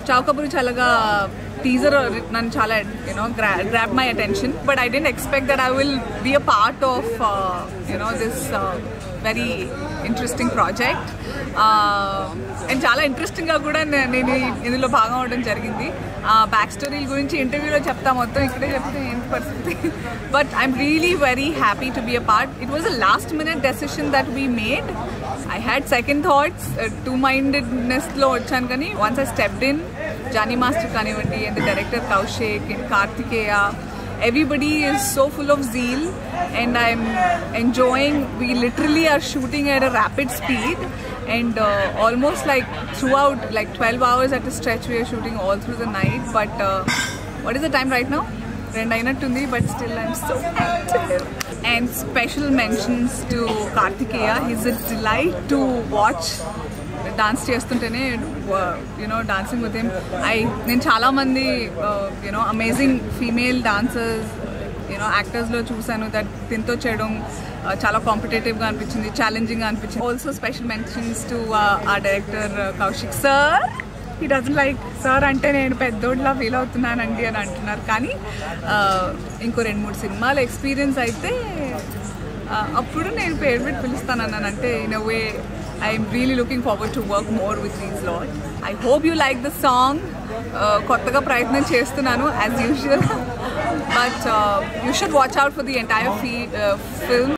చావ్ కబూరి చల్లగా teaser nanu chala grabbed my attention, but I didn't expect that I will be a part of this very interesting project, and chala interesting ga kuda nenu indulo bhagam avadam jarigindi. Back story gurinchi interview lo chepta mottham ikkade chepte enti paristhiti, but I'm really very happy to be a part. It was a last minute decision that we made. I had second thoughts, two-mindedness lo vachanu kani once I stepped in, Jani Master Kanivandi and the director Kaushik and Kartikeya, everybody is so full of zeal and I'm enjoying. We literally are shooting at a rapid speed, and almost like throughout, like 12 hours at a stretch we are shooting all through the night. But what is the time right now? Rendainattundi, but still I'm so active. And special mentions to Kartikeya. He's a delight to watch. Dance చేస్తుంటేనే dancing with him. నేను చాలా మంది amazing female dancers actors లో చూసాను. That దీంతో చేయడం చాలా competitive గా అనిపించింది, ఛాలెంజింగ్ గా అనిపించింది. Also special mentions to our director Kaushik sir. He doesn't like sir అంటే నేను పెద్దోడ్లా ఫీల్ అవుతున్నానండి అని అంటున్నారు, కానీ ఇంకో 2-3 సినిమాల ఎక్స్పీరియన్స్ అయితే అప్పుడు నేను పేరు పెట్టి పిలుస్తానన్నానంటే in a way I'm really looking forward to work more with these lot. I hope you like the song. Kottaga prayatnam chestunanu as usual, but you should watch out for the entire film.